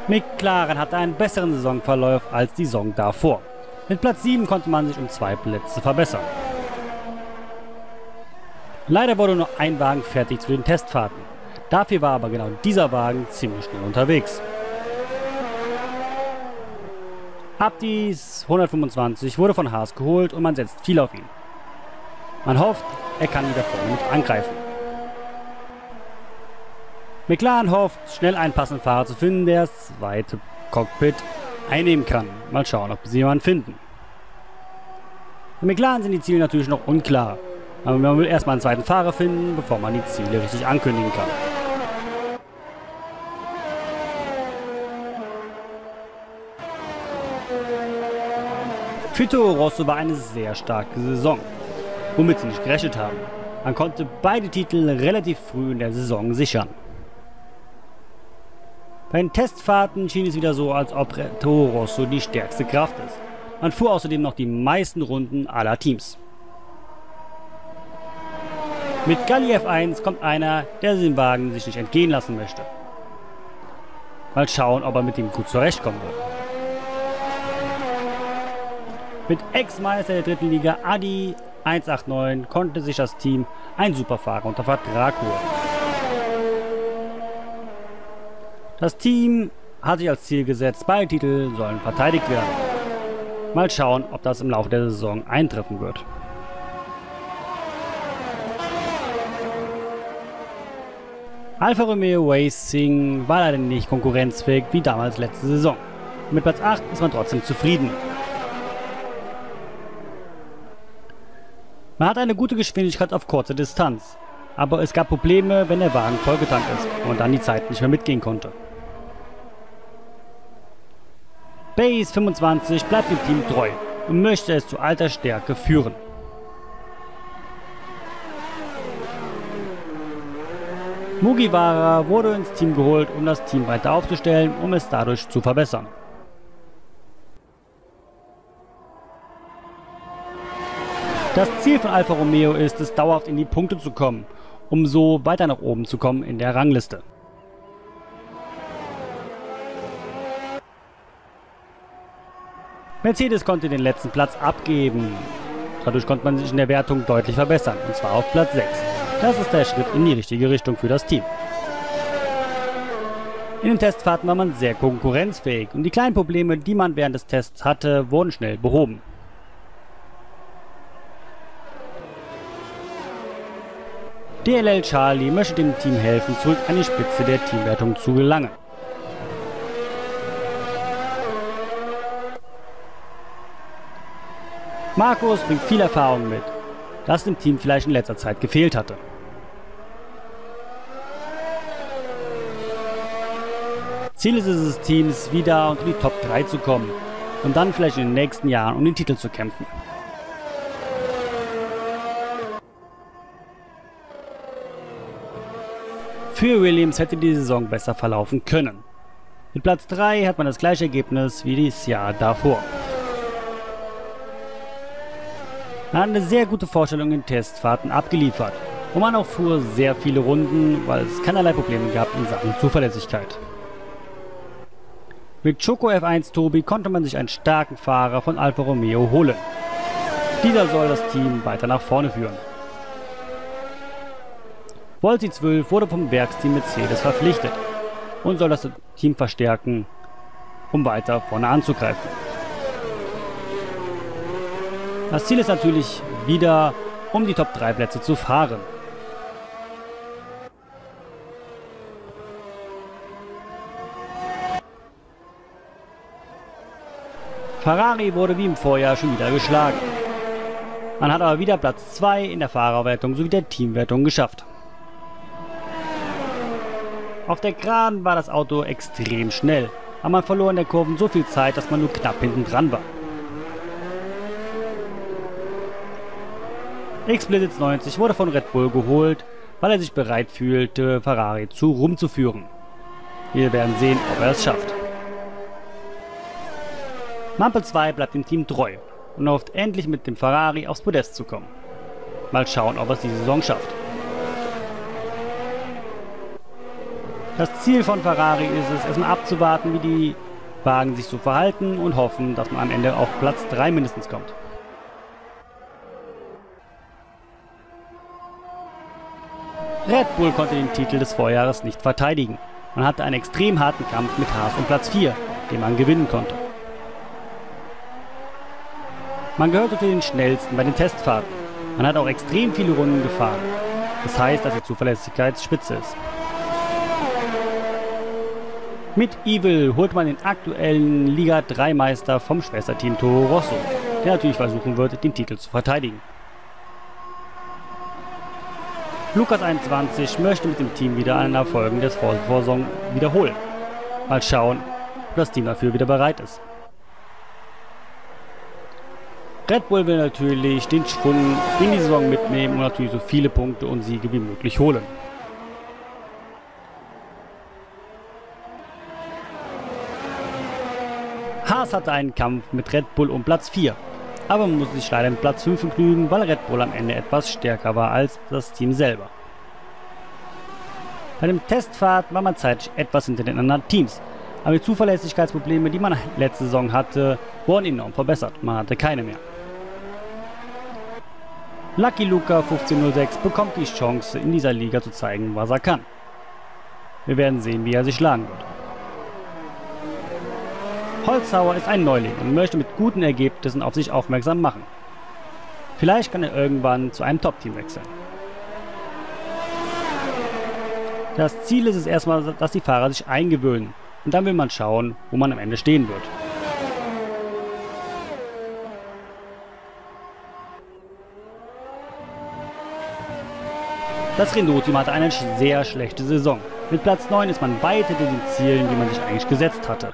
McLaren hatte einen besseren Saisonverlauf als die Saison davor. Mit Platz 7 konnte man sich um 2 Plätze verbessern. Leider wurde nur ein Wagen fertig zu den Testfahrten. Dafür war aber genau dieser Wagen ziemlich schnell unterwegs. Abdis 125 wurde von Haas geholt und man setzt viel auf ihn. Man hofft, er kann wieder vorne mit angreifen. McLaren hofft, schnell einen passenden Fahrer zu finden, der das zweite Cockpit einnehmen kann. Mal schauen, ob sie jemanden finden. Bei McLaren sind die Ziele natürlich noch unklar. Aber man will erstmal einen zweiten Fahrer finden, bevor man die Ziele richtig ankündigen kann. Für Toro Rosso war eine sehr starke Saison, womit sie nicht gerechnet haben. Man konnte beide Titel relativ früh in der Saison sichern. Bei den Testfahrten schien es wieder so, als ob Toro Rosso die stärkste Kraft ist. Man fuhr außerdem noch die meisten Runden aller Teams. Mit Galli F1 kommt einer, der den Wagen sich nicht entgehen lassen möchte. Mal schauen, ob er mit ihm gut zurechtkommen wird. Mit Ex-Meister der dritten Liga Adi 189 konnte sich das Team einen Superfahrer unter Vertrag holen. Das Team hat sich als Ziel gesetzt, beide Titel sollen verteidigt werden. Mal schauen, ob das im Laufe der Saison eintreffen wird. Alfa Romeo Racing war leider nicht konkurrenzfähig wie damals letzte Saison. Mit Platz 8 ist man trotzdem zufrieden. Man hat eine gute Geschwindigkeit auf kurze Distanz, aber es gab Probleme, wenn der Wagen vollgetankt ist und dann die Zeit nicht mehr mitgehen konnte. Base 25 bleibt dem Team treu und möchte es zu alter Stärke führen. Mugiwara wurde ins Team geholt, um das Team weiter aufzustellen, um es dadurch zu verbessern. Das Ziel von Alfa Romeo ist es, dauerhaft in die Punkte zu kommen, um so weiter nach oben zu kommen in der Rangliste. Mercedes konnte den letzten Platz abgeben. Dadurch konnte man sich in der Wertung deutlich verbessern, und zwar auf Platz 6. Das ist der Schritt in die richtige Richtung für das Team. In den Testfahrten war man sehr konkurrenzfähig und die kleinen Probleme, die man während des Tests hatte, wurden schnell behoben. DLL Charlie möchte dem Team helfen, zurück an die Spitze der Teamwertung zu gelangen. Markus bringt viel Erfahrung mit, das dem Team vielleicht in letzter Zeit gefehlt hatte. Ziel ist es des Teams, wieder unter die Top 3 zu kommen und dann vielleicht in den nächsten Jahren um den Titel zu kämpfen. Für Williams hätte die Saison besser verlaufen können. Mit Platz 3 hat man das gleiche Ergebnis wie das Jahr davor. Man hat eine sehr gute Vorstellung in Testfahrten abgeliefert und man auch fuhr sehr viele Runden, weil es keinerlei Probleme gab in Sachen Zuverlässigkeit. Mit Choco F1 Tobi konnte man sich einen starken Fahrer von Alfa Romeo holen. Dieser soll das Team weiter nach vorne führen. Volti 12 wurde vom Werksteam Mercedes verpflichtet und soll das Team verstärken, um weiter vorne anzugreifen. Das Ziel ist natürlich wieder, um die Top 3 Plätze zu fahren. Ferrari wurde wie im Vorjahr schon wieder geschlagen. Man hat aber wieder Platz 2 in der Fahrerwertung sowie der Teamwertung geschafft. Auf der Geraden war das Auto extrem schnell, aber man verlor in der Kurve so viel Zeit, dass man nur knapp hinten dran war. X-Blitz 90 wurde von Red Bull geholt, weil er sich bereit fühlte, Ferrari zu rumzuführen. Wir werden sehen, ob er es schafft. Mampel 2 bleibt dem Team treu und hofft endlich mit dem Ferrari aufs Podest zu kommen. Mal schauen, ob er es diese Saison schafft. Das Ziel von Ferrari ist es, erstmal abzuwarten, wie die Wagen sich so verhalten und hoffen, dass man am Ende auf Platz 3 mindestens kommt. Red Bull konnte den Titel des Vorjahres nicht verteidigen. Man hatte einen extrem harten Kampf mit Haas um Platz 4, den man gewinnen konnte. Man gehörte zu den schnellsten bei den Testfahrten. Man hat auch extrem viele Runden gefahren. Das heißt, dass die Zuverlässigkeit spitze ist. Mit Evil holt man den aktuellen Liga 3 Meister vom Schwesterteam Toro Rosso, der natürlich versuchen wird, den Titel zu verteidigen. Lukas 21 möchte mit dem Team wieder einen Erfolg der Vorsaison wiederholen. Mal schauen, ob das Team dafür wieder bereit ist. Red Bull will natürlich den Schwung in die Saison mitnehmen und natürlich so viele Punkte und Siege wie möglich holen. Haas hatte einen Kampf mit Red Bull um Platz 4, aber man musste sich leider mit Platz 5 begnügen, weil Red Bull am Ende etwas stärker war als das Team selber. Bei dem Testfahrt war man zeitlich etwas hinter den anderen Teams, aber die Zuverlässigkeitsprobleme, die man letzte Saison hatte, wurden enorm verbessert. Man hatte keine mehr. Lucky Luca 1506 bekommt die Chance, in dieser Liga zu zeigen, was er kann. Wir werden sehen, wie er sich schlagen wird. Holzhauer ist ein Neuling und möchte mit guten Ergebnissen auf sich aufmerksam machen. Vielleicht kann er irgendwann zu einem Top-Team wechseln. Das Ziel ist es erstmal, dass die Fahrer sich eingewöhnen und dann will man schauen, wo man am Ende stehen wird. Das Renault-Team hatte eine sehr schlechte Saison. Mit Platz 9 ist man weit hinter den Zielen, die man sich eigentlich gesetzt hatte.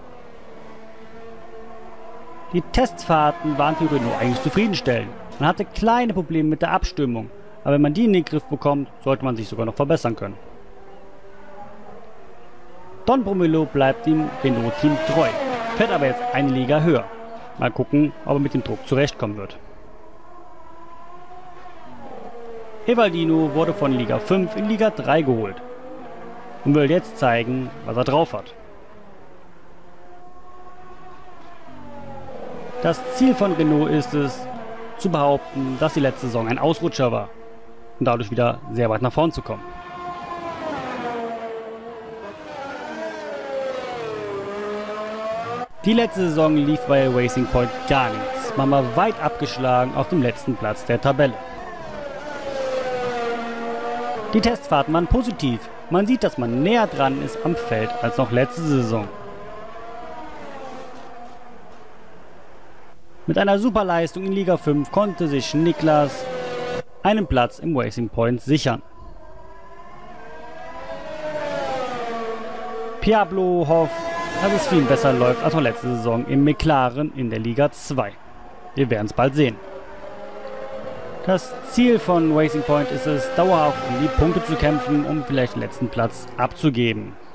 Die Testfahrten waren für Renault eigentlich zufriedenstellend. Man hatte kleine Probleme mit der Abstimmung, aber wenn man die in den Griff bekommt, sollte man sich sogar noch verbessern können. Don Brumelo bleibt dem Renault-Team treu, fährt aber jetzt eine Liga höher. Mal gucken, ob er mit dem Druck zurechtkommen wird. Evaldino wurde von Liga 5 in Liga 3 geholt und will jetzt zeigen, was er drauf hat. Das Ziel von Renault ist es, zu behaupten, dass die letzte Saison ein Ausrutscher war und dadurch wieder sehr weit nach vorn zu kommen. Die letzte Saison lief bei Racing Point gar nichts. Man war weit abgeschlagen auf dem letzten Platz der Tabelle. Die Testfahrten waren positiv. Man sieht, dass man näher dran ist am Feld als noch letzte Saison. Mit einer Superleistung in Liga 5 konnte sich Niklas einen Platz im Racing Point sichern. Pablo hofft, dass es für ihn besser läuft als noch letzte Saison im McLaren in der Liga 2. Wir werden es bald sehen. Das Ziel von Racing Point ist es, dauerhaft um die Punkte zu kämpfen, um vielleicht den letzten Platz abzugeben.